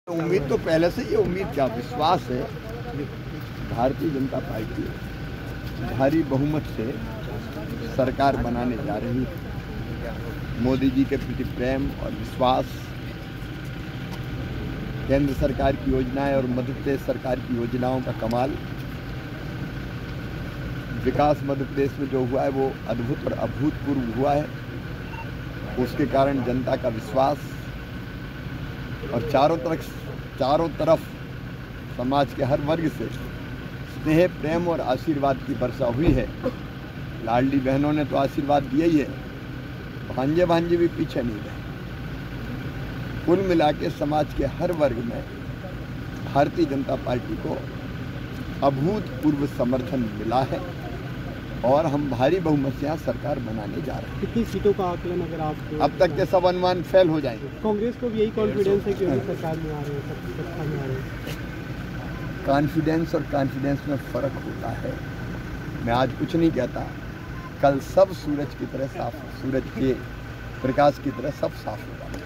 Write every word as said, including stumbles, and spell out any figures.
उम्मीद तो पहले से ही उम्मीद क्या विश्वास है, भारतीय जनता पार्टी भारी बहुमत से सरकार बनाने जा रही है। मोदी जी के प्रति प्रेम और विश्वास, केंद्र सरकार की योजनाएं और मध्य प्रदेश सरकार की योजनाओं का कमाल, विकास मध्य प्रदेश में जो हुआ है वो अद्भुत और अभूतपूर्व हुआ है। उसके कारण जनता का विश्वास और चारों तरफ चारों तरफ समाज के हर वर्ग से स्नेह, प्रेम और आशीर्वाद की वर्षा हुई है। लाडली बहनों ने तो आशीर्वाद दिया ही है, भांजे भांजे भी पीछे नहीं रहे। कुल मिला के समाज के हर वर्ग में भारतीय जनता पार्टी को अभूतपूर्व समर्थन मिला है और हम भारी बहुमत से यहाँ सरकार बनाने जा रहे हैं। कितनी सीटों का आकलन अगर आप अब तक के सब अनुमान फेल हो जाएंगे। कांग्रेस को भी यही कॉन्फिडेंस है कि वो सरकार में आ रहे हैं, सत्ता में आ रहे हैं। कॉन्फिडेंस और कॉन्फिडेंस में फ़र्क होता है। मैं आज कुछ नहीं कहता, कल सब सूरज की तरह साफ, सूरज के प्रकाश की तरह सब साफ होगा।